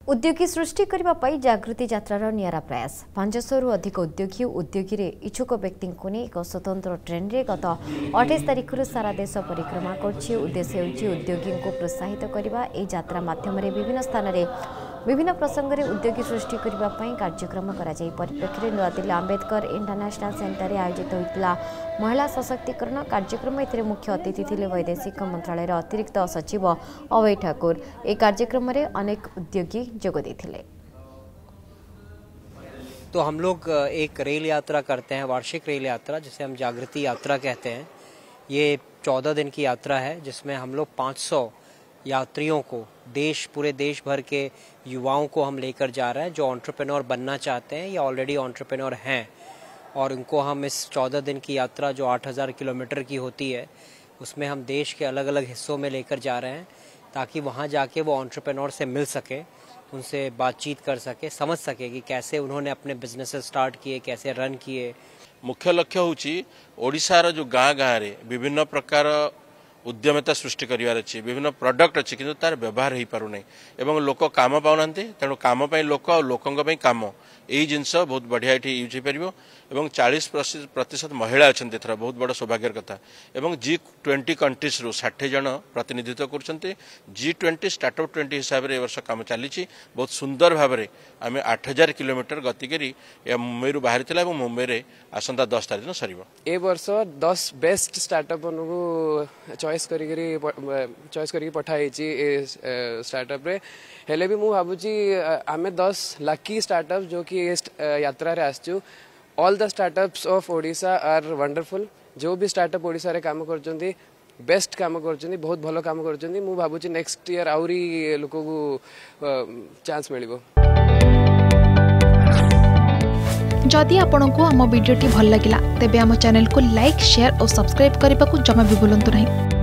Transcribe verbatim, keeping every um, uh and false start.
उद्योगी सृष्टि करने जागृति यात्रार नियारा प्रयास पांचशह रु अधिक उद्योगी उद्योगी रे इच्छुक व्यक्ति को नहीं एक स्वतंत्र ट्रेन रे गत अठाईस तारिख सारा देश परिक्रमा कर उद्देश्य होची उद्योगी को प्रोत्साहित करने यह यात्रा माध्यम विभिन्न स्थान में विभिन्न प्रसंग में उद्योगी सृष्टि करने कार्यक्रम कराई परिप्रेक्षी में नुआदिल्ली आंबेडकर इंटरनेशनल सेंटर में आयोजित होता महिला सशक्तिकरण कार्यक्रम ए मुख्य अतिथि थे वैदेशिक मंत्रालय अतिरिक्त सचिव अभय ठाकुर। एक कार्यक्रम में अनेक उद्योगी जोग देथिले। तो हम लोग एक रेल यात्रा करते हैं, वार्षिक रेल यात्रा जिसे हम जागृति यात्रा कहते हैं। ये चौदह दिन की यात्रा है जिसमें हम लोग पाँच सौ यात्रियों को देश पूरे देश भर के युवाओं को हम लेकर जा रहे हैं जो एंटरप्रेन्योर बनना चाहते हैं या ऑलरेडी एंटरप्रेन्योर हैं, और उनको हम इस चौदह दिन की यात्रा जो आठ हज़ार किलोमीटर की होती है उसमें हम देश के अलग अलग हिस्सों में लेकर जा रहे हैं ताकि वहाँ जाके वो एंटरप्रेन्योर से मिल सके, उनसे बातचीत कर सके, समझ सके कि कैसे उन्होंने अपने बिजनेस स्टार्ट किए, कैसे रन किए। मुख्य लक्ष्य होची ओडिशार जो गाँ गाँ रे विभिन्न प्रकार उद्यमिता सृष्टि करिवार अछि, विभिन्न प्रोडक्ट अछि किंतु तार व्यवहार हो पारु नै एवं लोक काम पाउनांते, तेणु काम पई लोक और लोकंग पई काम यही जिनस बहुत बढ़िया ये यूज हो पार एवं चालीस प्रतिशत महिला अच्छा एथर बहुत बड़ सौभाग्यर कथा। एवं जी ट्वेंटी कंट्रीज रु षाठी जन प्रतिनिधित्व कर जी ट्वेंटी स्टार्टअप ट्वेंटी हिसाब से वर्ष काम चली बहुत सुंदर भाव में आम आठ हजार किलोमीटर गति करी मुंबई रु बाहरी थिला एवं मुंबई रे आसंता दस तारिख दिन सरिबो। ए वर्ष दस बेस्ट स्टार्टअप को चॉइस करी चॉइस करी पठाई स्टार्टअप रे हेले भी मु भाबुची आमे दस लाकी स्टार्टअप जो कि यात्रा रे आसचु। All the startups of Odisha are wonderful. जो भी स्टार्टअप ओडिशा रे काम करचंती बेस्ट काम करचंती, बहुत भलो काम करचंती। मु भाबुची नेक्स्ट ईयर आउरी लोक को चांस मिलिबो। जदि आपंक आम भिडी भल लगा तेब आम चैनल को लाइक शेयर और सब्सक्राइब करने को जमा भी भूलु नहीं।